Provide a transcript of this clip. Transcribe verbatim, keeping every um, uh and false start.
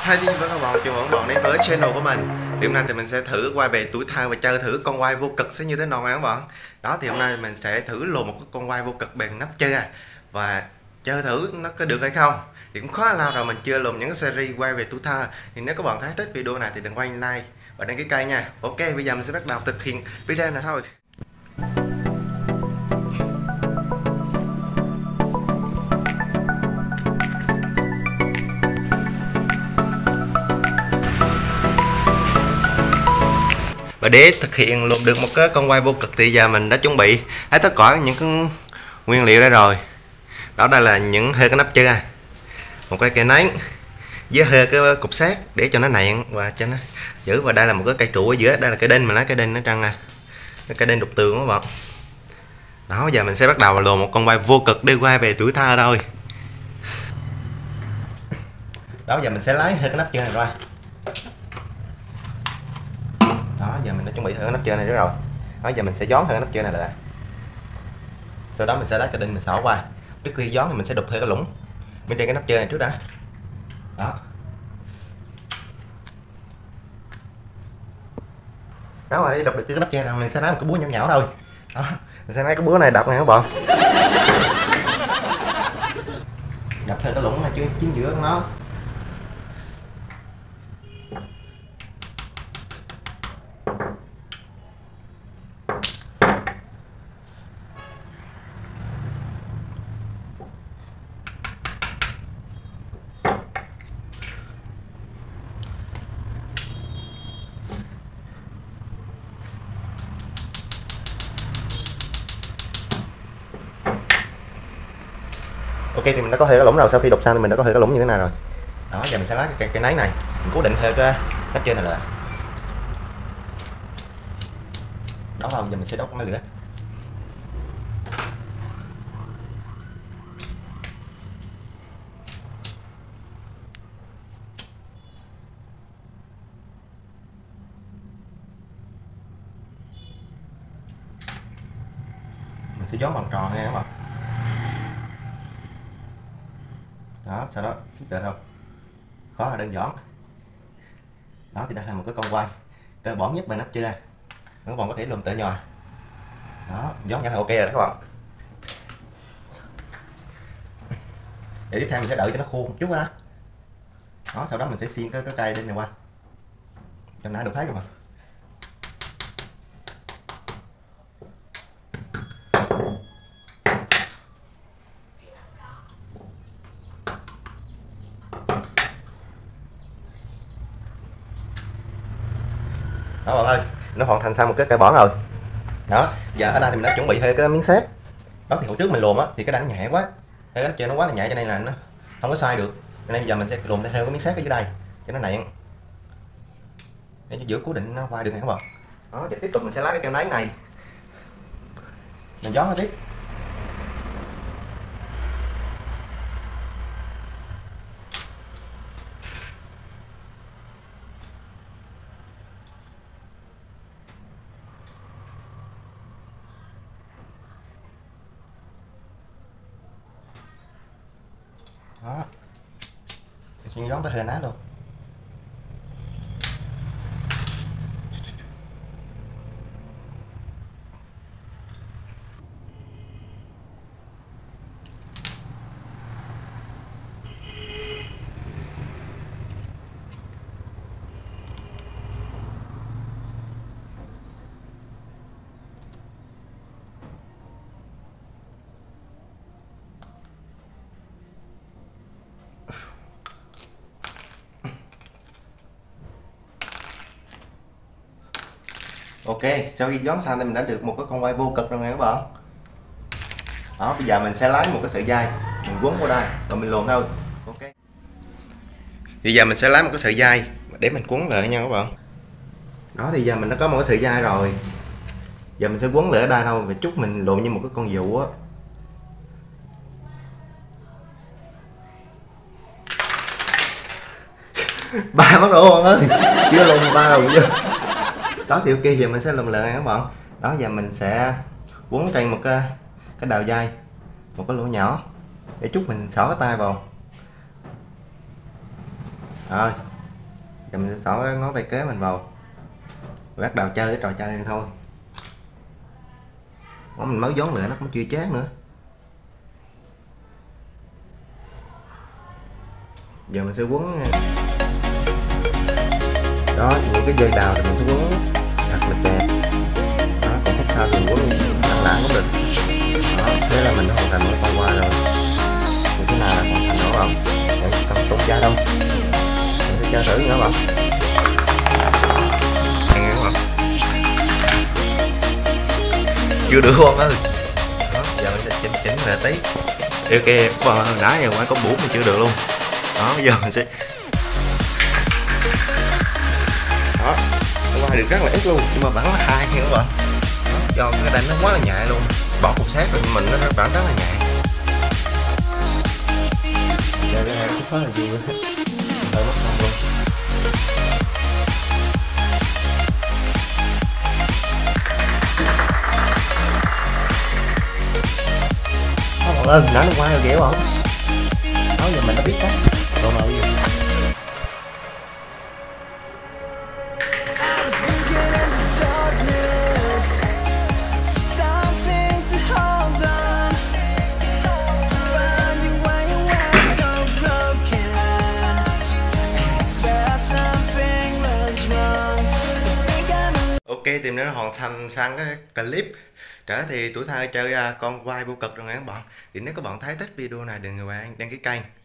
Hi xin chào các bạn, chào mừng các bạn đến với channel của mình. Thì hôm nay thì mình sẽ thử quay về tuổi thơ và chơi thử con quay vô cực sẽ như thế nào nha các bạn. Đó thì hôm nay mình sẽ thử luồn một cái con quay vô cực bằng nắp chơi và chơi thử nó có được hay không. Thì cũng khá là lâu rồi mình chưa luồn những cái series quay về tuổi thơ. Thì nếu các bạn thấy thích video này thì đừng quên like và đăng ký kênh nha. Ok, bây giờ mình sẽ bắt đầu thực hiện video này thôi. Và để thực hiện luồn được một cái con quay vô cực thì giờ mình đã chuẩn bị hết tất cả những cái nguyên liệu đây rồi. Đó đây là những hơi cái nắp chơi, một cái cây nến với hơi cái cục sắt để cho nó nẹn và cho nó giữ, và đây là một cái cây trụ ở giữa, đây là cây đinh, mà lấy cây đinh nó trăng nè, cái cây đinh đục tường các bạn. Đó giờ mình sẽ bắt đầu luồn một con quay vô cực đi quay về tuổi thơ thôi. Đó giờ mình sẽ lấy hơi cái nắp chơi này ra. Đó giờ mình đã chuẩn bị hơi cái nắp chơi này rồi. Đó giờ mình sẽ gión hơi cái nắp chơi này lại, sau đó mình sẽ lấy cái đinh mình xỏ qua. Trước khi gión thì mình sẽ đục hơi cái lũng bên trên cái nắp chơi này trước đã. Đó đó rồi đi đục được cái nắp chơi này mình sẽ lấy một cái búa nhỏ nhỏ thôi. Đó mình sẽ lấy cái búa này đập này các bạn, đập hơi cái lũng này chứ chính giữa của nó. Ok thì mình đã có hơi cái lũng rồi, sau khi đục xong thì mình đã có hơi cái lũng như thế này rồi. Đó giờ mình sẽ lấy cái cây, cây nấy này mình cố định hơi cái nắp trên này lại. Đó rồi giờ mình sẽ đốt cái lửa. Mình sẽ gión bằng tròn nha các bạn. Đó sau đó khí tệ thôi, khó là đơn giản. Đó thì đây là một cái con quay cơ bản nhất bằng nắp chơi, các bạn có thể lùm tự nhòa. Đó gión nhỏ là ok rồi đó các bạn. Để tiếp theo mình sẽ đợi cho nó khô một chút đó. Đó sau đó mình sẽ xiên cái cái cây đinh này qua cho nãy được thấy rồi mà. Đó bạn ơi, nó hoàn thành xong một cái cây bỏng rồi. Đó giờ ở đây thì mình đã chuẩn bị thêm cái miếng sét. Đó thì hồi trước mình luồn á thì cái đánh nhẹ quá, cái đánh chơi nó quá là nhẹ cho nên là nó không có sai được, cho nên bây giờ mình sẽ luồn thêm cái miếng sét ở dưới đây cho nó nẹn để cho giữa cố định nó qua được này các bạn. Đó giờ tiếp tục mình sẽ lấy cái keo nấy này mình gió tiếp. Đó mình gió tới hơi nát luôn. Ok, sau khi gión xong thì mình đã được một cái con quay vô cực rồi nè các bạn. Đó, bây giờ mình sẽ lấy một cái sợi dây mình quấn qua đây và mình luồn thôi. Ok. Bây giờ mình sẽ lấy một cái sợi dây để mình quấn lại nha các bạn. Đó thì giờ mình đã có một cái sợi dây rồi. Giờ mình sẽ quấn lại ở đây thôi và chút mình luồn như một cái con dụ á. Ba mất rồi bạn ơi, chưa luồn ba rồi chưa. Đó thì ok, giờ mình sẽ luồn lại các bạn. Đó giờ mình sẽ quấn trên một cái cái đầu dây, một cái lỗ nhỏ để chút mình xỏ cái tay vào. Rồi Giờ mình sẽ xỏ cái ngón tay kế mình vào, bắt đầu chơi cái trò chơi này thôi. Ủa, mình mới vón nữa nó cũng chưa chán nữa. Giờ mình sẽ quấn đó, những cái dây đào thì mình sẽ quấn thật là kẹp đó, còn khúc sau thì mình quấn thẳng lại cũng được đó. Thế là mình đã hoàn thành một con qua rồi. Như thế nào là hoàn thành nữa không? Để không tốn da đâu, mình sẽ chơi thử nữa không? Nghe không? Chưa được con ơi. Đó, giờ mình sẽ chỉnh chỉnh lại tí. Ok, hồi nãy giờ ngoài có bốn mình chưa được luôn. Đó, bây giờ mình sẽ đó, nó qua được rất là ít luôn, nhưng mà vẫn là hai nha các bạn. Đó, do cái đánh nó quá là nhạy luôn, bọt cục sát của mình nó vẫn rất là nhạy. Đây cái này cũng khá là nhiều hết, hơi mất công luôn. Đó, bạn ơi, nãy nó qua rồi kìa không? Đó, giờ mình đã biết cách. Đâu nào bây giờ. Ok, tìm đến hoàn thành sang cái clip trở thì tuổi thơ chơi con quay vô cực rồi nha các bạn. Thì nếu các bạn thấy thích video này đừng quên đăng ký kênh